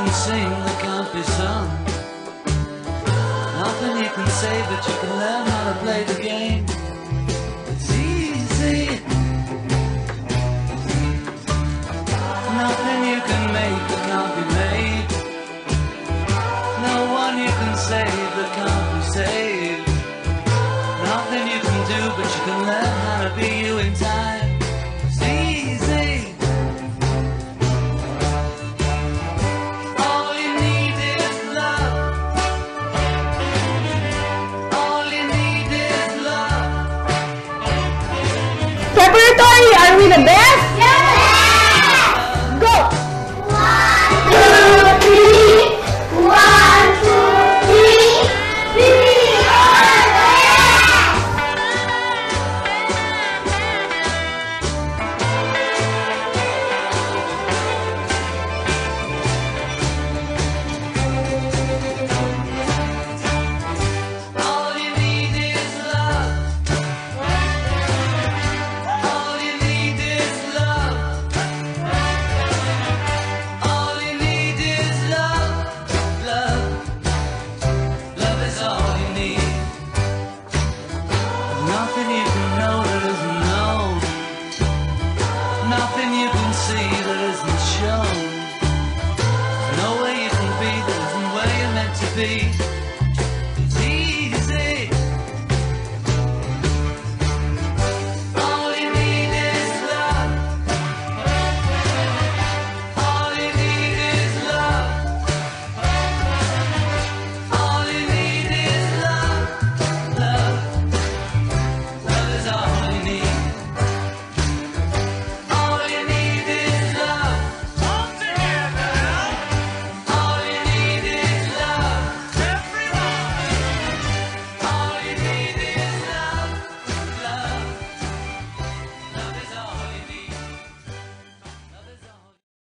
can sing that can't be sung. Nothing you can say, but you can learn how to play the game. It's easy. Nothing you can make that can't be made. No one you can save that can't be saved. Nothing you can do, but you can learn how to be you in time. It's easy. All you need is love. All you need is love. Preparatory, are we the best? Go! 1, 2, 3. 1, 2, 3. All you need is love. All you need is love. All you need is love. Love. Love is all you need. Nothing you can know that isn't known. Nothing you can see that isn't shown. No way you can be that isn't where you're meant to be. It's easy. All you need is love. All you need is love. All you need is love. Love. Love is all you need. All you need is love. All together. All you need is love. Everyone. All you need is love. Love. Love is all you need. Love is all.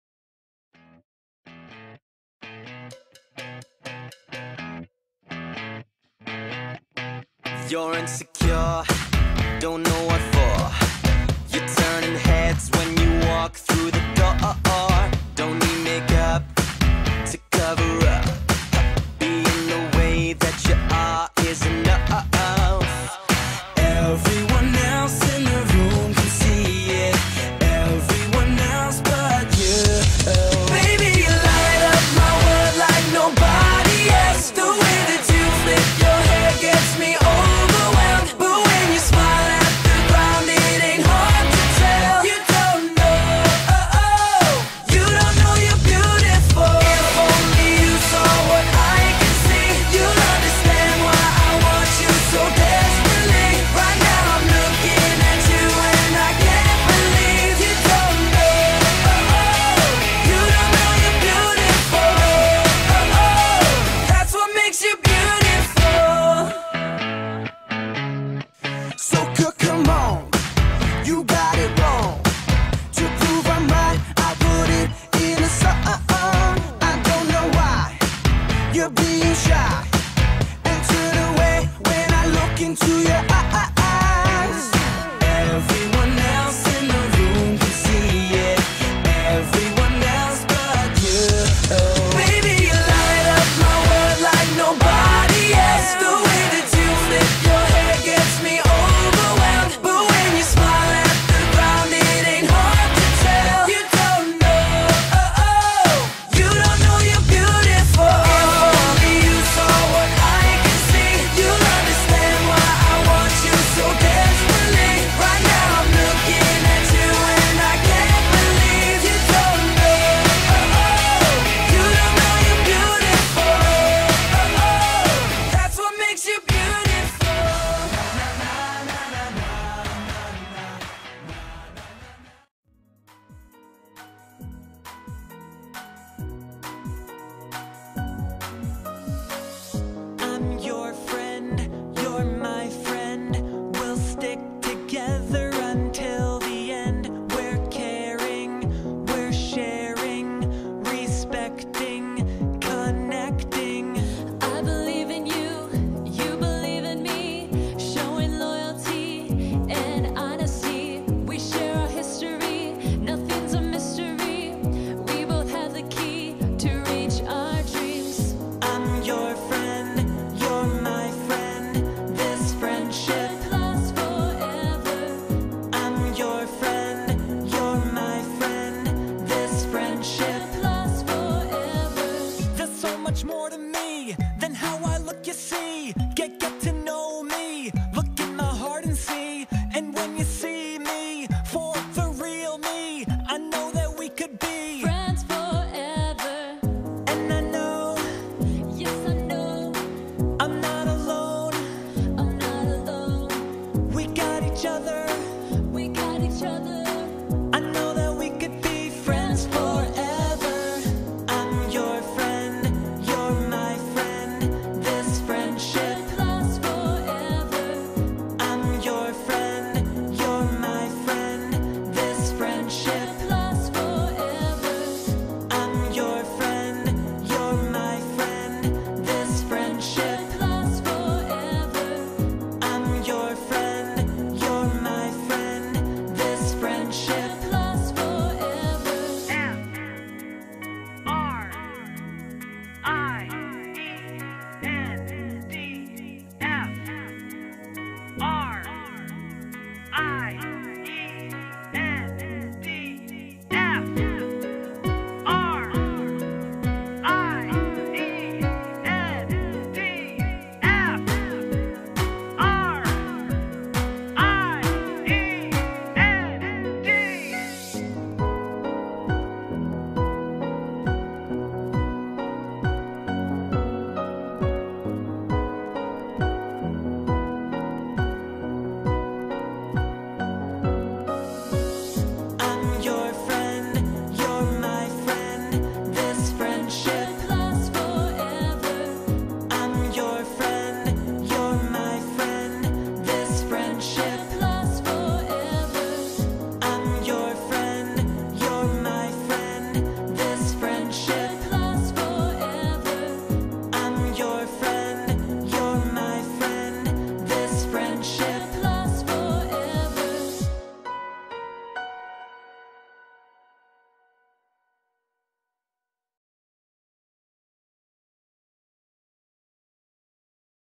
You're insecure, don't know what for. You're turning heads when you walk through the door. Don't need makeup to cover up. Being the way that you are is enough. Everyone else in the room can see it. Everyone else but you. Baby, you light up my world like nobody else. The way that you flip your hair gets me overwhelmed. But when you smile at the ground, it ain't hard to tell. You don't forever.